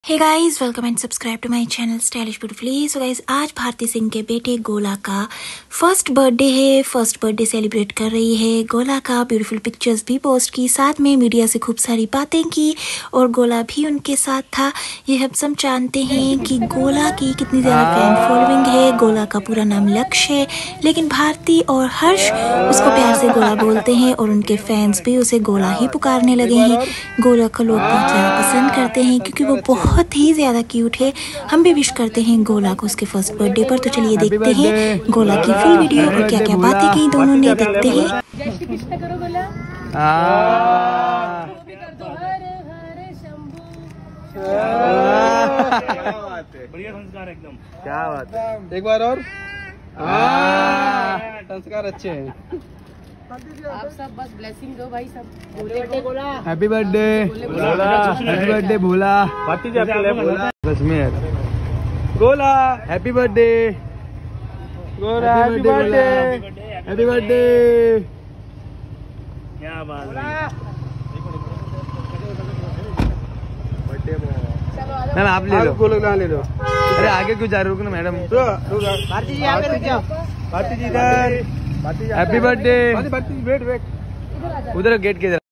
Hey guys, welcome and subscribe to my channel stylish beautifully. So guys, आज भारती सिंह के बेटे गोला का फर्स्ट बर्थडे है। फर्स्ट बर्थडे सेलिब्रेट कर रही है गोला का। ब्यूटीफुल पिक्चर्स भी पोस्ट की, साथ में मीडिया से खूब सारी बातें की और गोला भी उनके साथ था। ये हम सब जानते हैं कि गोला की कितनी ज़्यादा फैन फॉलोइंग है। गोला का पूरा नाम लक्ष्य है, लेकिन भारती और हर्ष उसको प्यार से गोला बोलते हैं और उनके फैंस भी उसे गोला ही पुकारने लगे हैं। गोला को लोग बहुत ज़्यादा पसंद करते हैं क्योंकि वो बहुत ही ज्यादा क्यूट है। हम भी विश करते हैं गोला को उसके फर्स्ट बर्थडे पर। तो चलिए देखते हैं गोला की फुल वीडियो और क्या क्या बातें की दोनों ने। देखते हैं। जय श्री कृष्ण करो गोला। बढ़िया संस्कार एकदम। क्या बात है, एक बार और। संस्कार अच्छे हैं। आप सब बस ब्लेसिंग दो भाई सब। Birthday Gola. Happy birthday, happy birthday Bhola. Kashmir Gola, happy birthday Gola, happy birthday, happy birthday. क्या बात है। मैम आप ले लो, गोला ले लो। अरे आगे क्यों जा रहे हो? रुको ना मैडम। भारती जी यहाँ पे रुक जाओ। भारती जी इधर। Happy birthday. वेट वेट, उधर गेट के इधर।